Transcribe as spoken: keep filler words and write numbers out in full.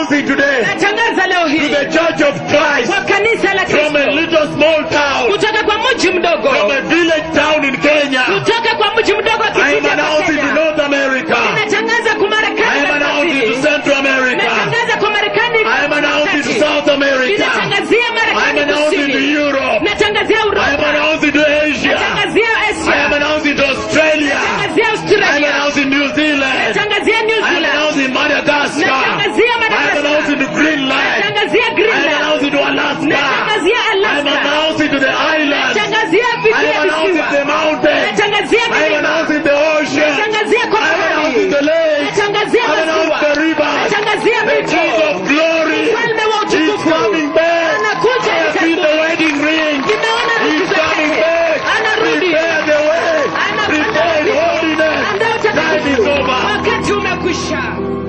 announcing today natangaza leo to hii the Church of Christ kwa kanisa la from a Kristo little small town, kutoka kwa mji mdogo from a village town in Kenya. kutoka kwa mji mdogo wa I am kijiji cha announcing to Kenya. North America. Natangaza kwa I Marekani am announcing to kaskazini. Central America. Natangaza kwa Marekani I am announcing to kati. South America. Ninatangazia I am Marekani announcing to kusini. Europe. Natangazia I am Uropa. announcing to Asia. Natangazia I am Asia. announcing to Australia. Natangazia I am Australia. announcing New Zealand. Natangazia New I am Zealand. announcing Madagascar. Natangazia I am Madagascar. announcing to Greenland. Natangazia I am Greenland. announcing to Alaska. Natangazia I am Alaska. announcing to the islands. Natangazia I visiwa am announcing visiwa. the mountains. Natangazia I am milima. announcing the ocean. Natangazia kwa I am announcing the bahari. lakes. Natangazia I am announcing maziwa. the rivers. Natangazia The mito. King of glory Mfalme wa is utukufu. coming back. Anakuja I have seen the wedding ring. Nimeona He is vitu coming vyake. back. Anarudi. Prepare the way. Ana- Prepare anarudi. holiness. Andaa Time is utakatifu. over. Wakati umekwisha.